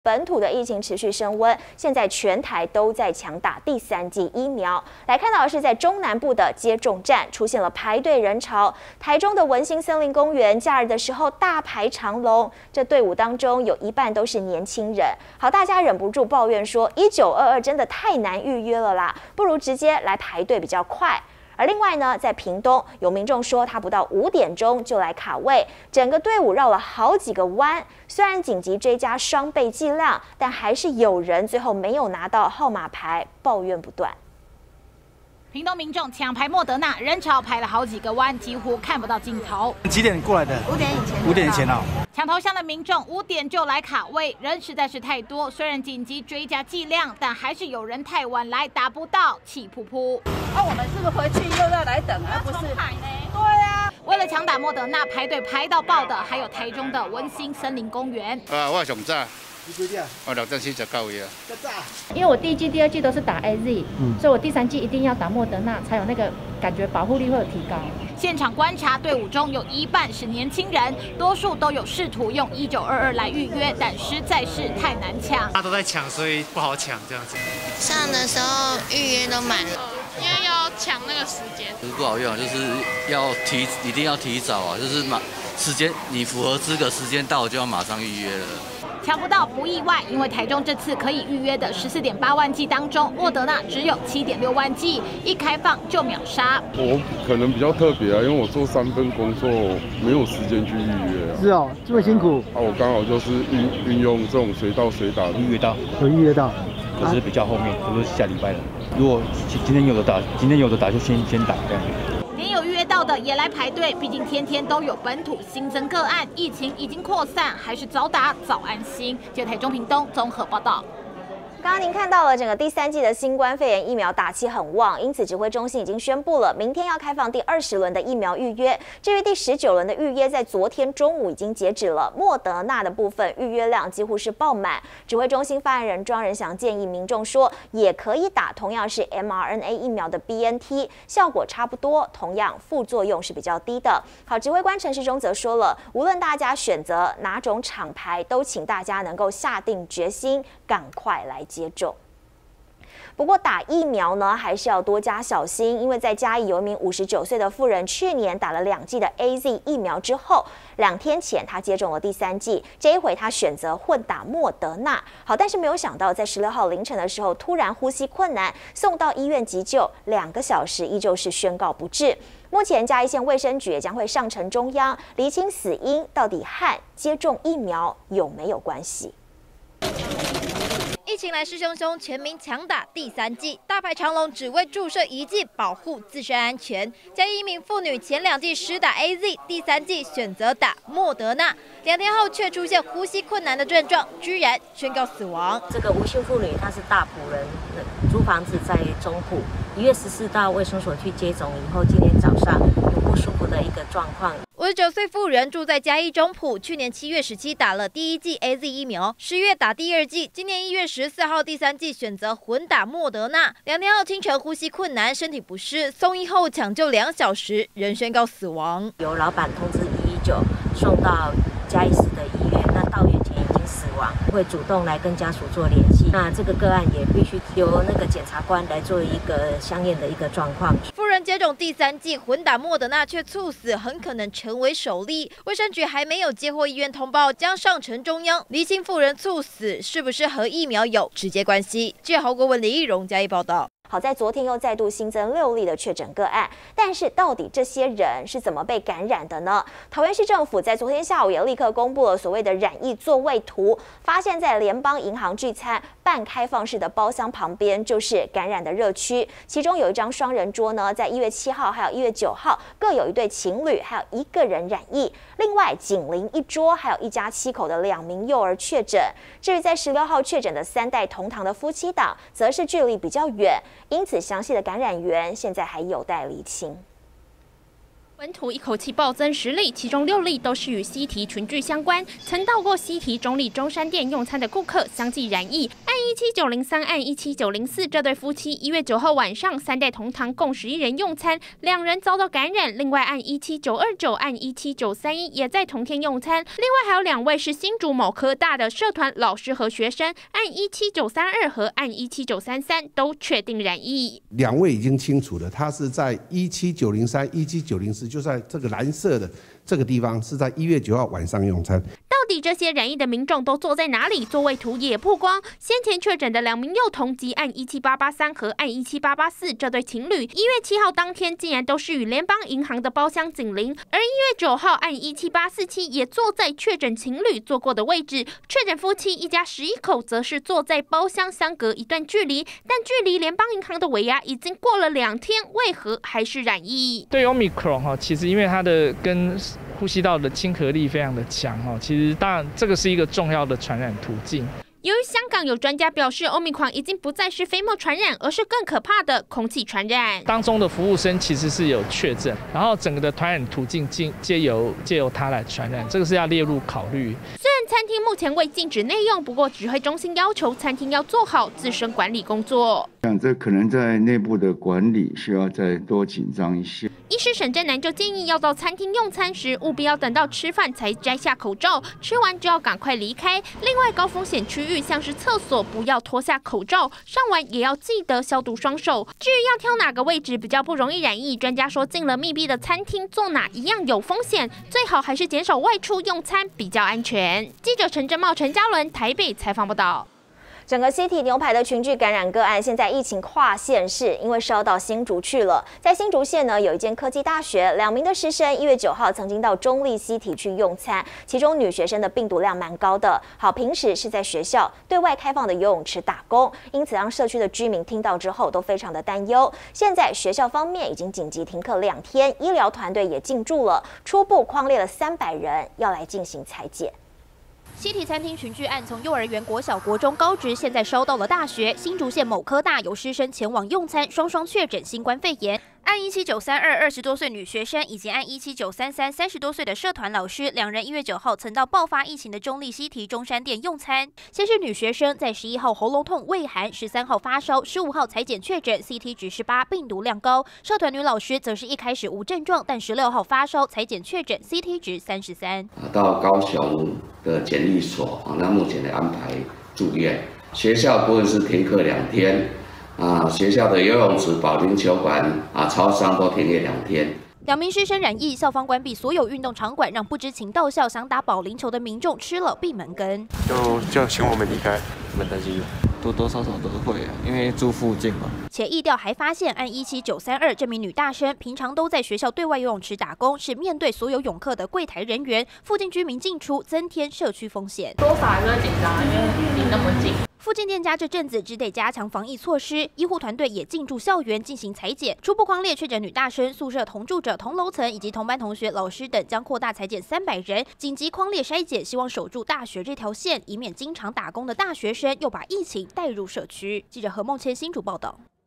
本土的疫情持续升温，现在全台都在强打第3剂疫苗。来看到的是，在中南部的接种站出现了排队人潮。台中的文心森林公园假日的时候大排长龙，这队伍当中有一半都是年轻人。好，大家忍不住抱怨说，1922真的太难预约了啦，不如直接来排队比较快。 而另外呢，在屏东有民众说，他不到5点钟就来卡位，整个队伍绕了好几个弯。虽然紧急追加双倍剂量，但还是有人最后没有拿到号码牌，抱怨不断。 屏东民众抢排莫德纳，人潮排了好几个弯，几乎看不到尽头。 几点过来的？5点以前。5点以前啊。 抢头香的民众5点就来卡位，人实在是太多。虽然紧急追加剂量，但还是有人太晚来打不到，气噗噗。 我们是不是回去又要来等啊？不是。对啊。 为了抢打莫德纳，排队排到爆的，还有台中的文心森林公园。 我上早。 我6:49位啊。 因为我第1剂、第2剂都是打 AZ，所以我第3剂一定要打莫德纳，才有那个感觉保护力会有提高。 现场观察，队伍中有一半是年轻人，多数都有试图用1922来预约，但实在是太难抢。 大家都在抢，所以不好抢这样子。 上的时候预约都满了， 因为要抢那个时间。 就是不好用，就是一定要提早啊，就是时间你符合资格，时间到就要马上预约了。 抢不到不意外，因为台中这次可以预约的14.8万剂当中，莫德纳只有7.6万剂，一开放就秒杀。 我可能比较特别啊，因为我做3份工作，没有时间去预约啊。 是哦，这么辛苦。 我刚好就是运用这种随到随打， 预约到，有预约到，可是比较后面，可是下礼拜了。如果今天有的打就先打这样。 连有预约到的也来排队，毕竟天天都有本土新增个案，疫情已经扩散，还是早打早安心。记者台中屏东综合报道。 刚刚您看到了整个第3剂的新冠肺炎疫苗打气很旺，因此指挥中心已经宣布了，明天要开放第20轮的疫苗预约。至于第19轮的预约，在昨天中午已经截止了。莫德纳的部分预约量几乎是爆满。指挥中心发言人庄仁祥建议民众说，也可以打同样是 mRNA 疫苗的 BNT， 效果差不多，同样副作用是比较低的。好，指挥官陈时中则说了，无论大家选择哪种厂牌，都请大家能够下定决心，赶快来接种。不过打疫苗呢，还是要多加小心，因为在嘉义有一名59岁的妇人，去年打了2剂的 AZ 疫苗之后，2天前她接种了第3剂，这一回她选择混打莫德纳。好，但是没有想到，在16号凌晨的时候，突然呼吸困难，送到医院急救，2个小时依旧是宣告不治。目前嘉义县卫生局将会上呈中央，厘清死因到底和接种疫苗有没有关系。 疫情来势汹汹，全民强打第3剂，大排长龙，只为注射1剂，保护自身安全。嘉义一名妇女前2剂施打 AZ， 第3剂选择打莫德纳，2天后却出现呼吸困难的症状，居然宣告死亡。 这个吴姓妇女她是大埔人，租房子在中埔，1月14到卫生所去接种以后，今天早上有不舒服的一个状况。 59岁妇人住在嘉义中埔，去年7月17打了第1剂 AZ 疫苗，10月打第2剂，今年1月14号第3剂选择混打莫德纳。2天后清晨呼吸困难，身体不适，送医后抢救2小时，仍宣告死亡。 由老板通知119送到嘉义市的医院，那到院前已经死亡，会主动来跟家属做联系。那这个个案也必须由那个检察官来做一个相应的一个状况。 妇人接种第3剂混打莫德纳却猝死，很可能成为首例。卫生局还没有接获医院通报，将上呈中央，厘清妇人猝死是不是和疫苗有直接关系。记者侯国文、李义荣嘉义报道。 好在昨天又再度新增6例的确诊个案，但是到底这些人是怎么被感染的呢？桃园市政府在昨天下午也立刻公布了所谓的染疫座位图，发现在联邦银行聚餐半开放式的包厢旁边就是感染的热区，其中有一张双人桌呢，在1月7号还有1月9号各有一对情侣，还有1个人染疫，另外紧邻一桌还有一家7口的2名幼儿确诊。至于在16号确诊的3代同堂的夫妻档，则是距离比较远。 因此，详细的感染源现在还有待厘清。 本土一口气暴增10例，其中6例都是与西堤群聚相关。曾到过西堤中立中山店用餐的顾客相继染疫。案17903、案17904这对夫妻1月9号晚上3代同堂共11人用餐，2人遭到感染。另外案17929、案17931也在同天用餐。另外还有2位是新竹某科大的社团老师和学生，案17932和案17933都确定染疫。 2位已经清楚了，他是在17903、17904。就在这个蓝色的这个地方，是在1月9号晚上用餐。 到底这些染疫的民众都坐在哪里？座位图也曝光。先前确诊的2名幼童及案17883和案17884这对情侣，1月7号当天竟然都是与联邦银行的包厢紧邻，而1月9号案17847也坐在确诊情侣坐过的位置。确诊夫妻一家11口则是坐在包厢相隔一段距离，但距离联邦银行的尾牙已经过了2天，为何还是染疫？ 对 Omicron 其实因为它的跟呼吸道的亲和力非常的强其实当然这个是一个重要的传染途径。 由于香港有专家表示 ，Omicron 已经不再是飞沫传染，而是更可怕的空气传染。 当中的服务生其实是有确诊，然后整个的传染途径借由它来传染，这个是要列入考虑。 虽然餐厅目前未禁止内用，不过指挥中心要求餐厅要做好自身管理工作。 像这可能在内部的管理需要再多紧张一些。 医师沈正南就建议，要到餐厅用餐时，务必要等到吃饭才摘下口罩，吃完就要赶快离开。另外，高风险区域像是厕所，不要脱下口罩，上完也要记得消毒双手。至于要挑哪个位置比较不容易染疫，专家说进了密闭的餐厅，坐哪一样有风险，最好还是减少外出用餐比较安全。记者陈正茂、陈嘉伦台北采访报道。 整个西堤牛排的群聚感染个案，现在疫情跨县市，因为烧到新竹去了。在新竹县呢，有一间科技大学，2名的师生1月9号曾经到中立西堤去用餐，其中女学生的病毒量蛮高的。好，平时是在学校对外开放的游泳池打工，因此让社区的居民听到之后都非常的担忧。现在学校方面已经紧急停课2天，医疗团队也进驻了，初步匡列了300人，要来进行采检。 西堤餐厅群聚案从幼儿园、国小、国中、高职，现在烧到了大学。新竹县某科大有师生前往用餐，双确诊新冠肺炎。案17932 20多岁女学生以及案17933 30多岁的社团老师，2人1月9号曾到爆发疫情的中立西堤中山店用餐。先是女学生在11号喉咙痛、畏寒，13号发烧，15号采检确诊 CT 值18，病毒量高。社团女老师则是一开始无症状，但16号发烧，采检确诊 CT 值33。 到高雄的检疫所，那目前的安排住院。学校不会是停课2天。学校的游泳池、保龄球馆、超商都停业2天。 2名师生染疫，校方关闭所有运动场馆，让不知情到校想打保龄球的民众吃了闭门羹。 就请我们离开，没担心，多多少少都会因为住附近嘛。 且疫调还发现，案17932这名女大生平常都在学校对外游泳池打工，是面对所有泳客的柜台人员，附近居民进出增添社区风险。 多少还是会紧张，因为离那么近。 附近店家这阵子只得加强防疫措施，医护团队也进驻校园进行采检，初步匡列确诊女大生、宿舍同住者、同楼层以及同班同学、老师等，将扩大采检300人，紧急匡列筛检，希望守住大学这条线，以免经常打工的大学生又把疫情带入社区。记者何梦谦新竹报道。